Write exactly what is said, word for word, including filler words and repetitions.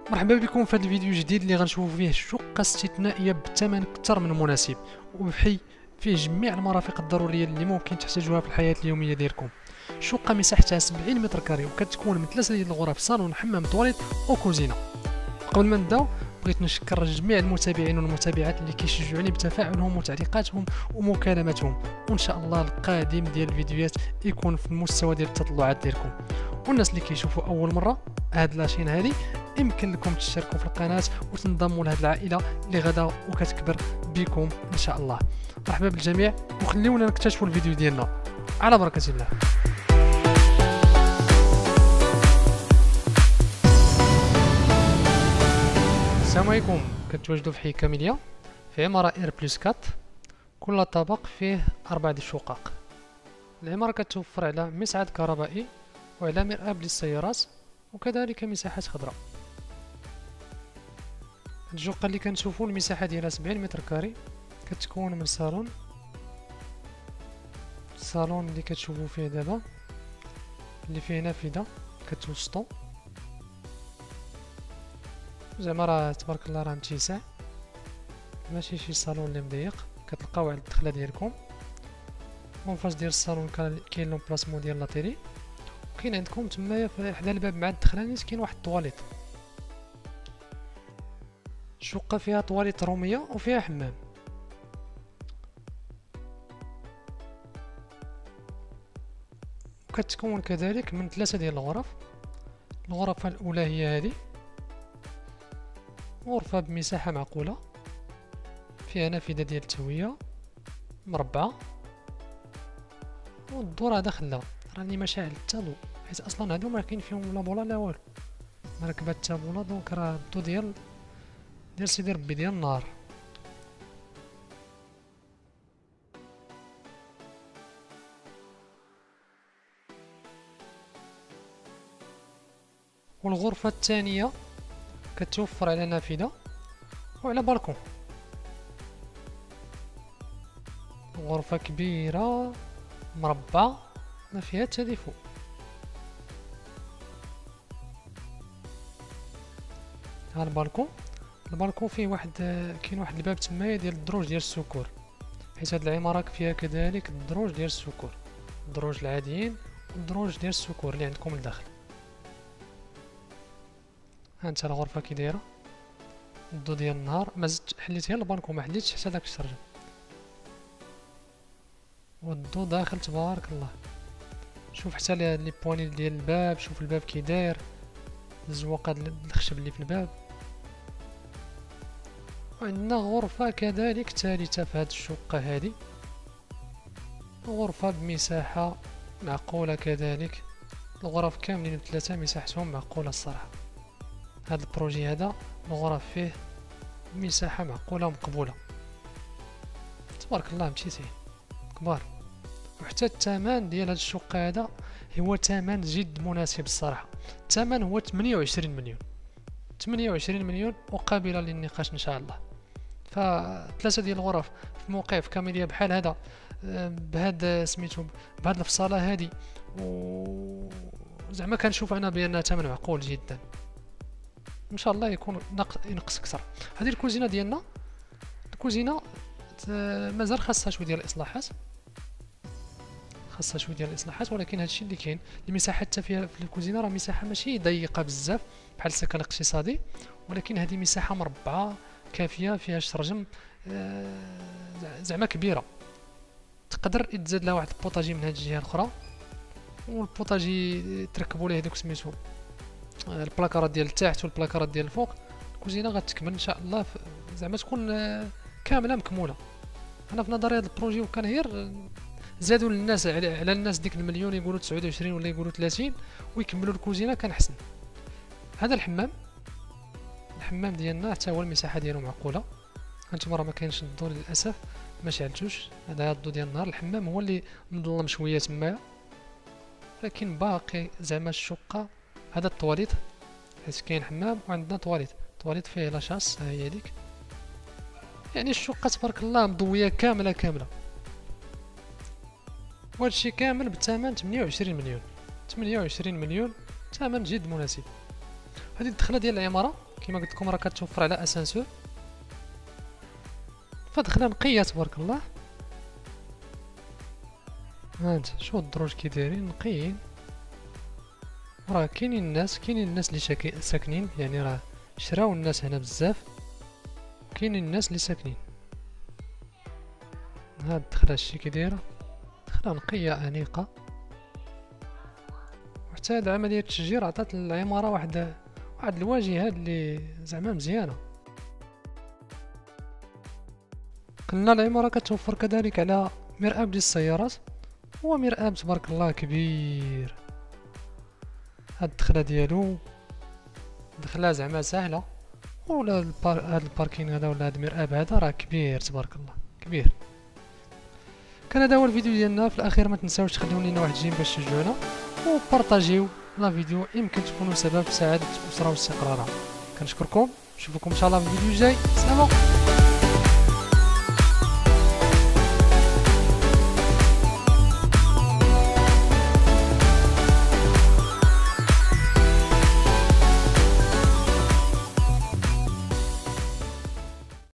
مرحبا بكم في هذا الفيديو الجديد اللي غنشوفوا فيه شقة استثنائية بثمن أكثر من مناسب وبحي فيه جميع المرافق الضرورية اللي ممكن تحتاجوها في الحياة اليومية ديالكم. شقة مساحتها سبعين متر كاري وكتكون من ثلاثة ديال الغرف، صالون، حمام، طواليت وكوزينة. قبل ما نبداو بغيت نشكر جميع المتابعين والمتابعات اللي كيشجعوني بتفاعلهم وتعليقاتهم ومكالماتهم، وان شاء الله القادم ديال الفيديوهات يكون في المستوى ديال التطلعات ديالكم. والناس اللي كيشوفوا اول مره هاد لاشين هادي يمكن لكم تشتركوا في القناه وتنضموا لهاد العائله اللي غدا وكتكبر بكم ان شاء الله. مرحبا بالجميع وخليونا نكتشفوا الفيديو ديالنا على بركه الله. السلام عليكم. كنتواجدوا في حي كاميليا في عماره اير بلس أربعة، كل طابق فيه أربعة د الشقق. العماره كتوفر على مصعد كهربائي وعلى مرآب للسيارات وكذلك مساحات خضراء. الشقه اللي كنشوفوا المساحه ديالها سبعين متر كاري، كتكون من صالون الصالون اللي كتشوفوا فيه دابا اللي فيه نافذه كتوسطو، زعما راه تبارك الله راه متسع، ماشي شي صالون اللي مضيق. كتلقاو على الدخله ديالكم اونفاس ديال الصالون كاين لومبلاسمون ديال لاطيري، وكاين عندكم تمايا حدا الباب مع الدخلانيت كاين واحد الطواليت. الشقه فيها طواليت روميه وفيها حمام. كتكون كذلك من ثلاثة ديال الغرف. الغرفه الاولى هي هذه، غرفه بمساحه معقوله فيها نافذه ديال التهويه مربعه، والدور هذا خلا راني ما شاعل حتى ضو، حيت اصلا هادو ما كاين فيهم لا بولا لا والو، مركبه حتى بولا، دونك راه الضو ديال ديال سيدي ربي ديال النهار. والغرفه الثانيه كتوفر على نافذه وعلى بالكون. غرفه كبيره مربعه ما فيها حتى ديفو. ها البالكون، البالكون فيه واحد كاين واحد الباب تمايا ديال الدروج ديال السكور، حيت هاد العماره فيها كذلك الدروج ديال السكور، الدروج العاديين والدروج ديال السكور اللي عندكم لداخل. ها انت الغرفه كي دايره، الضو ديال النهار، ما زدت حليت غير البالكون ما حليتش حتى داك الشرجم، والضو داخل تبارك الله. شوف حتى لي بوانيل ديال الباب، شوف الباب كي داير، الزواقه الخشب اللي في الباب. وعندنا غرفه كذلك ثالثه في هذه الشقه هذه، غرفه بمساحه معقوله كذلك. الغرف كاملين ثلاثه مساحتهم معقوله الصراحه. هذا البروجي هذا الغرف فيه مساحه معقوله ومقبوله تبارك الله، متيسعين كبار. وحتى الثمن ديال هاد الشقه هذا هو ثمن جد مناسب الصراحه. الثمن هو ثمانية وعشرين مليون، ثمانية وعشرين مليون وقابله للنقاش ان شاء الله. فثلاثه ديال الغرف في موقع في كاميليا بحال هذا، بهذا سميتو بهذه الفصاله هذه، و زعما كنشوف انا بان ثمن معقول جدا، ان شاء الله يكون ينقص اكثر. هذه الكوزينه ديالنا، الكوزينه مازال خاصها شويه ديال الاصلاحات، خاصها شويه ديال الاصلاحات، ولكن هادشي اللي كاين. المساحه حتى فيها في الكوزينه راه مساحه ماشي ضيقه بزاف بحال السكن الاقتصادي، ولكن هذه مساحه مربعه كافيه، فيها الشرجم زعما كبيره، تقدر تزاد لها واحد البوطاجي من هاد الجهه الاخرى، والبوطاجي تركبوا ليه دوك سميتو البلاكارات ديال التحت والبلاكارات ديال الفوق. الكوزينه غتكمل ان شاء الله زعما تكون كامله مكموله. انا في نظري هذا البروجي وكان غير زادوا للناس على الناس ديك المليون يقولوا تسعة وعشرين ولا يقولوا ثلاثين ويكملوا الكوزينه كان حسن. هذا الحمام، الحمام ديالنا حتى هو المساحه ديالو معقوله. هانتوما راه ما كاينش الضوء للاسف ما شعلتوش، هذا الضوء ديال النهار. الحمام هو اللي مظلم شويه تمايا، لكن باقي زعما الشقه. هذا الطواليت حيت كاين حمام وعندنا طواليت، طواليت فيه لاشاس ها هي هذيك. يعني الشقه تبارك الله مضويه كامله كامله، وهادشي كامل بثمن ثمانية وعشرين مليون. ثمانية وعشرين مليون ثمن جد مناسب. هذه الدخله ديال العماره كما قلت لكم راه كتوفر على اسانسور. فدخله نقيه تبارك الله. هانت شوف الدروج كي دايرين نقيين. راه كاينين الناس كاينين الناس اللي شاكي... ساكنين، يعني راه شراو الناس هنا بزاف. كاينين الناس اللي ساكنين. هاد الدخله شتي كي دايره، دخله نقيه انيقه. وحتى هاد عمليه التشجير عطات للعماره واحد واحد الواجهه اللي زعما مزيانه. قلنا العماره كتوفر كذلك على مرآب للسيارات، هو مرآب تبارك الله كبير. هاد الدخله ديالو دخله زعما سهله، ولا البار... هاد الباركين هذا ولا هاد المرآب هذا راه كبير تبارك الله كبير. كان هذا هو الفيديو ديالنا. في الاخير ما تنساوش تخليو لينا واحد جيم باش تشجعونا، وبارطاجيو لا فيديو، يمكن تكونوا سبب في سعاده الاسره واستقرارها. كنشكركم، نشوفكم ان شاء الله في الفيديو الجاي. سلام.